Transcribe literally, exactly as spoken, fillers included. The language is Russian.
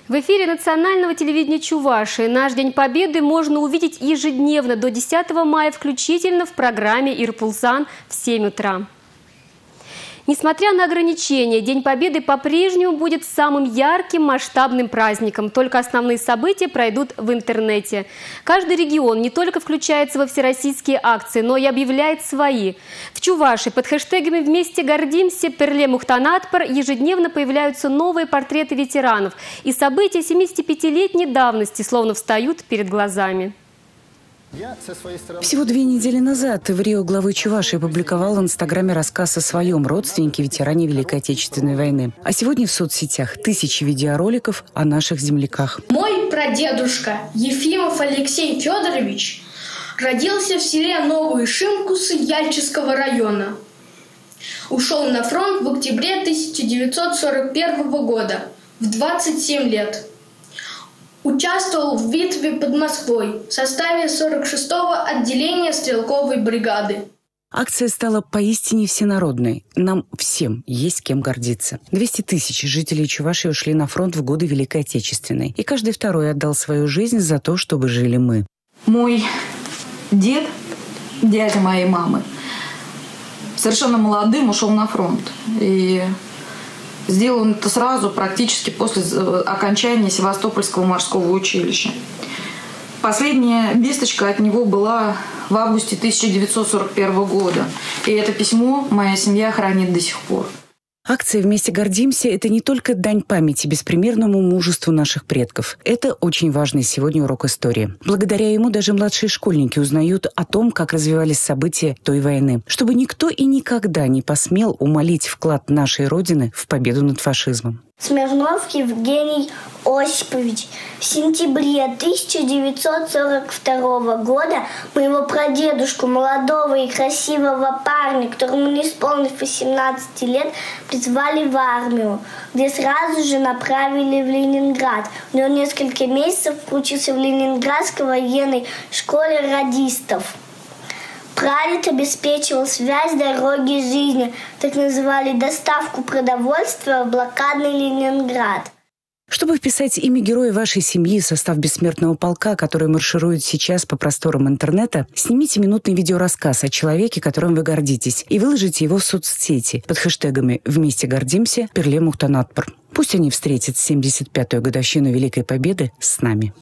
В эфире национального телевидения Чувашии наш День Победы можно увидеть ежедневно до десятого мая включительно в программе «Ирпулсан» в семь утра. Несмотря на ограничения, День Победы по-прежнему будет самым ярким масштабным праздником. Только основные события пройдут в интернете. Каждый регион не только включается во всероссийские акции, но и объявляет свои. В Чувашии под хэштегами «Вместе гордимся», «Перле Мухтанатпар» ежедневно появляются новые портреты ветеранов. И события семидесятипятилетней давности словно встают перед глазами. Всего две недели назад в Рио главы Чувашии опубликовал в Инстаграме рассказ о своем родственнике, ветеране Великой Отечественной войны. А сегодня в соцсетях тысячи видеороликов о наших земляках. Мой прадедушка Ефимов Алексей Федорович родился в селе Новые Шимкусы Яльчевского района. Ушел на фронт в октябре тысяча девятьсот сорок первого года в двадцать семь лет. Участвовал в битве под Москвой в составе сорок шестого отделения стрелковой бригады. Акция стала поистине всенародной. Нам всем есть кем гордиться. двести тысяч жителей Чувашии ушли на фронт в годы Великой Отечественной. И каждый второй отдал свою жизнь за то, чтобы жили мы. Мой дед, дядя моей мамы, совершенно молодым ушел на фронт. И сделал он это сразу, практически после окончания Севастопольского морского училища. Последняя весточка от него была в августе тысяча девятьсот сорок первого года. И это письмо моя семья хранит до сих пор. Акция «Вместе гордимся» – это не только дань памяти беспримерному мужеству наших предков. Это очень важный сегодня урок истории. Благодаря ему даже младшие школьники узнают о том, как развивались события той войны. Чтобы никто и никогда не посмел умалить вклад нашей Родины в победу над фашизмом. Смирнов Евгений Осипович. В сентябре тысяча девятьсот сорок второго года моего прадедушку, молодого и красивого парня, которому не исполнилось восемнадцати лет, призвали в армию, где сразу же направили в Ленинград. Он несколько месяцев учился в Ленинградской военной школе радистов. Прадед обеспечивал связь, дороги, жизни, так называли доставку продовольствия в блокадный Ленинград. Чтобы вписать имя героя вашей семьи в состав бессмертного полка, который марширует сейчас по просторам интернета, снимите минутный видеорассказ о человеке, которым вы гордитесь, и выложите его в соцсети под хэштегами «Вместе гордимся», «Перле Мухтанатпар». Пусть они встретят семьдесят пятую годовщину Великой Победы с нами.